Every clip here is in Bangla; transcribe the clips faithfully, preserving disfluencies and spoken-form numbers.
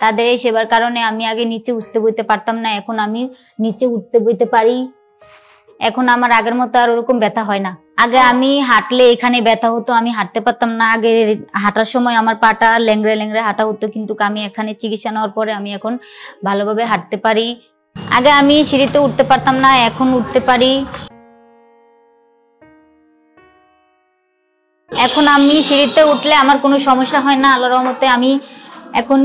তাদের এই সেবার কারণে আমি আগে নিচে উঠতে বইতে পারতাম না, এখন আমি নিচে উঠতে বইতে পারি। এখন আমার আগের মতো আর ওরকম ব্যথা হয় না। আগে আমি হাঁটলে এখানে ব্যথা হতো, আমি হাঁটতে পারতাম না। আগে হাঁটার সময় আমার পাটা ল্যাংড়ে ল্যাংড়ে হাঁটা হতো, কিন্তু আমি এখানে চিকিৎসা নেওয়ার পরে আমি এখন ভালোভাবে হাঁটতে পারি। আগে আমি সিঁড়িতে উঠতে পারতাম না, এখন উঠতে পারি। এখন আমি সিঁড়িতে উঠলে আমার কোনো সমস্যা হয় না, আল্লাহর রহমতে আমি এখন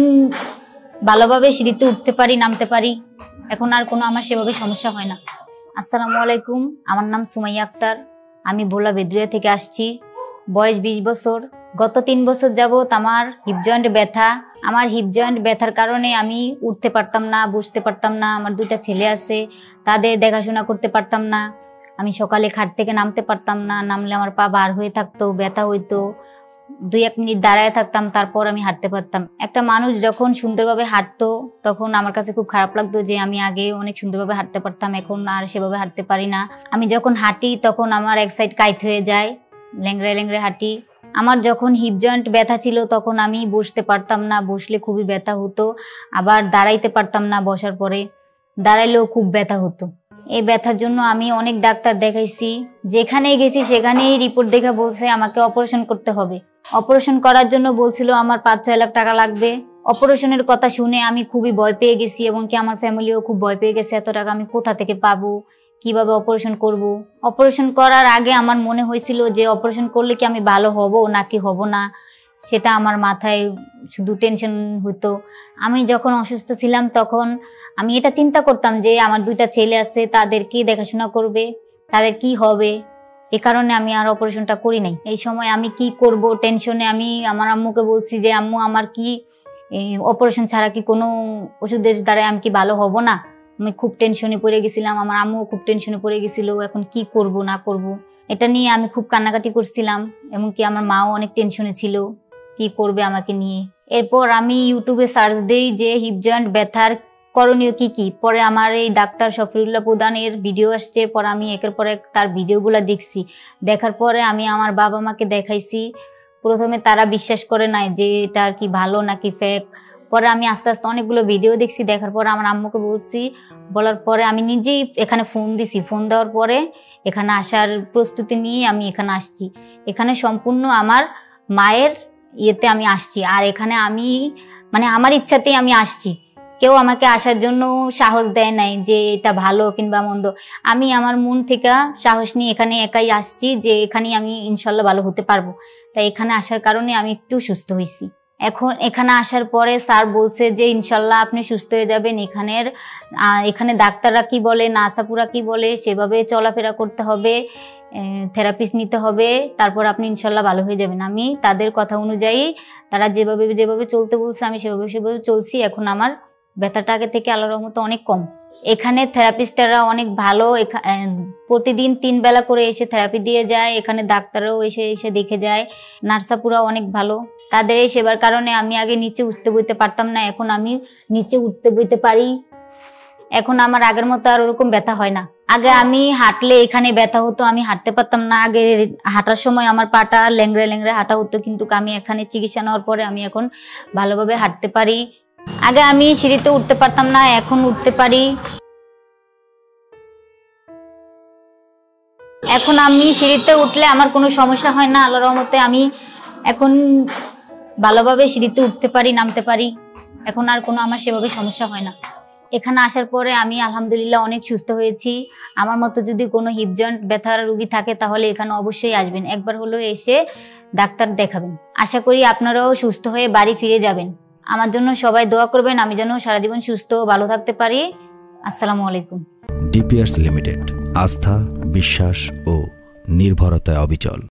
ভালোভাবে সিঁড়িতে উঠতে পারি, নামতে পারি। এখন আর কোনো আমার সেভাবে সমস্যা হয় না। আসসালামু আলাইকুম, আমার নাম সুমাইয়া আক্তার, আমি ভোলা বেদুরিয়া থেকে আসছি। বয়স বিশ বছর। গত তিন বছর যাবত আমার হিপ জয়েন্ট ব্যথা। আমার হিপ জয়েন্ট ব্যথার কারণে আমি উঠতে পারতাম না, বসতে পারতাম না। আমার দুইটা ছেলে আছে, তাদের দেখাশোনা করতে পারতাম না। আমি সকালে খাট থেকে নামতে পারতাম না, নামলে আমার পা বার হয়ে থাকতো, ব্যথা হইতো। দুই এক মিনিট দাঁড়ায় থাকতাম, তারপর আমি হাঁটতে পারতাম। একটা মানুষ যখন সুন্দরভাবে হাঁটতো তখন আমার কাছে খুব খারাপ লাগতো যে আমি আগে অনেক সুন্দরভাবে হাঁটতে পারতাম, এখন আর সেভাবে হাঁটতে পারি না। আমি যখন হাঁটি তখন আমার এক সাইড কাইট হয়ে যায়, ল্যাংড়ে ল্যাংড়ে হাঁটি। আমার যখন হিপ জয়েন্ট ব্যথা ছিল তখন আমি বসতে পারতাম না, বসলে খুবই ব্যথা হতো। আবার দাঁড়াইতে পারতাম না, বসার পরে দাঁড়াইলেও খুব ব্যথা হতো। এই ব্যথার জন্য আমি অনেক ডাক্তার দেখাইছি, যেখানেই গেছি সেখানেই রিপোর্ট দেখে বলছে আমাকে অপারেশন করতে হবে। অপারেশন করার জন্য বলছিল আমার পাঁচ ছয় লাখ টাকা লাগবে। অপারেশনের কথা শুনে আমি খুবই ভয় পেয়ে গেছি, এবং কি আমার ফ্যামিলিও খুব ভয় পেয়ে গেছে, এত টাকা আমি কোথা থেকে পাবো, কিভাবে অপারেশন করব। অপারেশন করার আগে আমার মনে হয়েছিল যে অপারেশন করলে কি আমি ভালো হব নাকি হব না, সেটা আমার মাথায় শুধু টেনশন হতো। আমি যখন অসুস্থ ছিলাম তখন আমি এটা চিন্তা করতাম যে আমার দুইটা ছেলে আছে, তাদের কি দেখাশোনা করবে, তাদের কি হবে, এ কারণে আমি আর অপারেশনটা করি নাই। এই সময় আমি কি করব টেনশনে আমি আমার আম্মুকে বলছি যে আম্মু আমার কি অপারেশন ছাড়া কি কোনো ওষুধের দ্বারা আমি কি ভালো হব না। আমি খুব টেনশনে পড়ে গেছিলাম, আমার আম্মুও খুব টেনশনে পড়ে গেছিল, এখন কি করব না করব এটা নিয়ে আমি খুব কান্নাকাটি করছিলাম। এমনকি আমার মাও অনেক টেনশনে ছিল, কি করবে আমাকে নিয়ে। এরপর আমি ইউটিউবে সার্চ দেই যে হিপ জয়েন্ট ব্যথার করণীয় কি কি। পরে আমার এই ডাক্তার শফিউল্লাহ প্রধানের ভিডিও আসছে, পরে আমি একের পর এক তার ভিডিওগুলো দেখছি। দেখার পরে আমি আমার বাবা মাকে দেখাইছি। প্রথমে তারা বিশ্বাস করে নাই যে এটা আর কি ভালো নাকি ফেক। পরে আমি আস্তে আস্তে অনেকগুলো ভিডিও দেখছি, দেখার পরে আমার আম্মুকে বলছি, বলার পরে আমি নিজেই এখানে ফোন দিছি। ফোন দেওয়ার পরে এখানে আসার প্রস্তুতি নিয়ে আমি এখানে আসছি। এখানে সম্পূর্ণ আমার মায়ের ইয়েতে আমি আসছি, আর এখানে আমি মানে আমার ইচ্ছাতেই আমি আসছি। কেউ আমাকে আসার জন্য সাহস দেয় নাই যে এটা ভালো কিংবা মন্দ। আমি আমার মন থেকে সাহস নিয়ে এখানে একাই আসছি যে এখানে আমি ইনশাল্লাহ ভালো হতে পারবো। তাই এখানে আসার কারণে আমি একটু সুস্থ হয়েছি। এখন এখানে আসার পরে স্যার বলছে যে ইনশাল্লাহ আপনি সুস্থ হয়ে যাবেন। এখানের এখানে ডাক্তাররা কি বলে, নার্সাপুরা কি বলে সেভাবে চলাফেরা করতে হবে, থেরাপিস্ট নিতে হবে, তারপর আপনি ইনশাল্লাহ ভালো হয়ে যাবেন। আমি তাদের কথা অনুযায়ী, তারা যেভাবে যেভাবে চলতে বলছে আমি সেভাবে সেভাবে চলছি। এখন আমার ব্যথাটা আগে থেকে আল্লাহর রহমতে অনেক কম। এখানে থেরাপিস্টরা অনেক ভালো, প্রতিদিন তিন বেলা করে এসে থেরাপি দিয়ে যায়। এখানে ডাক্তারও এসে এসে দেখে যায়। নার্সাপুরা অনেক ভালো, তাদের এই সেবার কারণে আমি আগে নিচে উঠতে বইতে পারতাম না, এখন আমি নিচে উঠতে বইতে পারি। এখন আমার আগের মতো আর ওরকম ব্যথা হয় না। আগে আমি হাঁটলে এখানে ব্যথা হতো, আমি হাঁটতে পারতাম না। আগে হাঁটার সময় আমার পাটা ল্যাংড়ে ল্যাংড়ে হাঁটা হতো, কিন্তু আমি এখানে চিকিৎসা নেওয়ার পরে আমি এখন ভালোভাবে হাঁটতে পারি। আগে আমি সিঁড়িতে উঠতে পারতাম না, এখন উঠতে পারি। এখন আমি সিঁড়িতে উঠলে আমার কোনো সমস্যা হয় না, আল্লাহর রহমতে আমি এখন ভালোভাবে সিঁড়িতে উঠতে পারি, নামতে পারি। এখন আর কোনো আমার সেভাবে সমস্যা হয় না। এখানে আসার পরে আমি আলহামদুলিল্লাহ অনেক সুস্থ হয়েছি। আমার মতো যদি কোনো হিপ জয়েন্ট ব্যথার রোগী থাকে তাহলে এখানে অবশ্যই আসবেন, একবার হলেও এসে ডাক্তার দেখাবেন। আশা করি আপনারাও সুস্থ হয়ে বাড়ি ফিরে যাবেন। আমার জন্য সবাই দোয়া করবেন, আমি যেন সারা জীবন সুস্থ ভালো থাকতে পারি। আসসালামু আলাইকুম। ডিপিআরস লিমিটেড, আস্থা, বিশ্বাস ও নির্ভরতায় অবিচল।